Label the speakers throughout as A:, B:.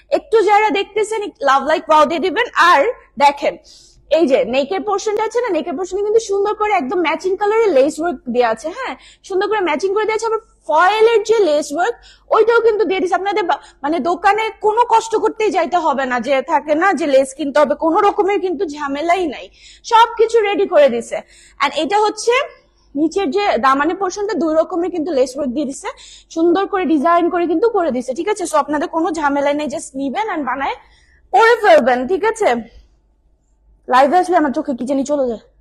A: একটু যারা দেখতেছেন লাভ লাইক ওয়াও দিয়ে দিবেন। আর দেখেন এই যে নেকের পোর্শনটা আছে না, নেকের পোর্শনে কিন্তু সুন্দর করে একদম ম্যাচিং কালারের লেস ওয়ার্ক দেওয়া আছে। হ্যাঁ, সুন্দর করে ম্যাচিং করে দেওয়া আছে। আবার ফয়েলের যে লেস ওয়ার্ক ওইটাও কিন্তু দিয়ে দিচ্ছে। আপনাদের মানে দোকানে কোনো কষ্ট করতেই যাইতে হবে না, যে থাকে না যে লেস কিনতে হবে, কোনো রকমের কিন্তু ঝামেলাই নাই, সবকিছু রেডি করে দিছে। এন্ড এটা হচ্ছে নিচের যে দামানের পোর্শনটা, 2 রকমের কিন্তু লেস ওয়ার্ক দিয়ে দিচ্ছে, সুন্দর করে ডিজাইন করে কিন্তু করে দিচ্ছে। ঠিক আছে, সো আপনাদের কোনো ঝামেলাই নেই, জাস্ট নিবেন এন্ড বানায় পরে ফেলবেন। ঠিক আছে, লাইভে আসলে আমার চোখে কি জানি চলে যায়।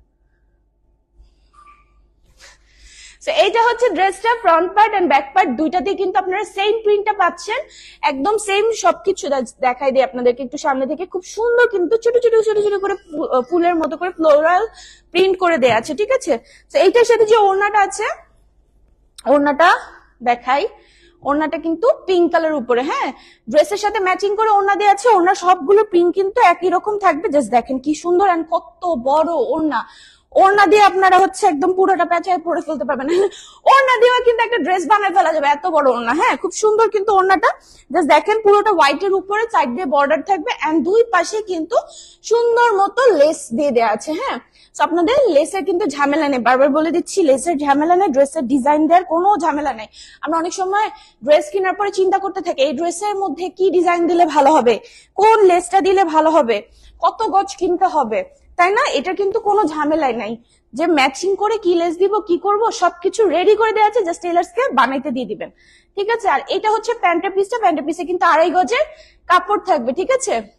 A: এইটা হচ্ছে ড্রেসটা, front part and back part দুইটাতেই কিন্তু আপনারা সেম প্রিন্টটা পাচ্ছেন, একদম সেম সবকিছু। দেখাই দিই আপনাদেরকে একটু সামনে থেকে, খুব সুন্দর কিন্তু ছোট ছোট ছোট ছোট করে ফুলের মতো করে ফ্লোরাল প্রিন্ট করে দেয়া আছে। ঠিক আছে, তো এইটার সাথে যে ওড়নাটা আছে, ওড়নাটা দেখাই, ওড়নাটা কিন্তু পিঙ্ক কালার উপরে। হ্যাঁ, ড্রেসের সাথে ম্যাচিং করে ওড়না দেওয়া আছে। ওড়না সবগুলো প্রিন্ট কিন্তু একই রকম থাকবে। জাস্ট দেখেন কি সুন্দর এন্ড কত বড় ওড়না। ওড়না দিয়ে আপনারা হচ্ছে একদম পুরোটা পেঁচায় পরে ফেলতে পারবেন। ওড়না দিয়ে কিন্তু একটা ড্রেস বানায় ফেলা যাবে, এত বড় ওড়না। হ্যাঁ, খুব সুন্দর কিন্তু ওড়নাটা। জাস্ট দেখেন পুরোটা হোয়াইটের উপরে সাইড দিয়ে বর্ডার থাকবে এন্ড দুই পাশে কিন্তু সুন্দর মতো লেস দিয়ে দেওয়া আছে। হ্যাঁ, আপনাদের লেসের কিন্তু ঝামেলা নেই, বারবার বলে দিচ্ছি, লেসের ঝামেলা নেই, ড্রেসের ডিজাইন দেওয়ার কোনো ঝামেলা নেই। আমরা অনেক সময় ড্রেস কেনার পরে চিন্তা করতে থাকি এই ড্রেসের মধ্যে কি ডিজাইন দিলে ভালো হবে, কোন লেসটা দিলে ভালো হবে, কত গজ কিনতে হবে, তাই না? এটা কিন্তু কোনো ঝামেলাই নাই, যে ম্যাচিং করে কি লেস দিব কি করব সবকিছু রেডি করে দেওয়া আছে, জাস্ট টেলার্সকে বানাইতে দিয়ে দিবেন। ঠিক আছে, আর এটা হচ্ছে প্যান্টের পিসটা, প্যান্টের পিসে কিন্তু 2.5 গজের কাপড় থাকবে। ঠিক আছে,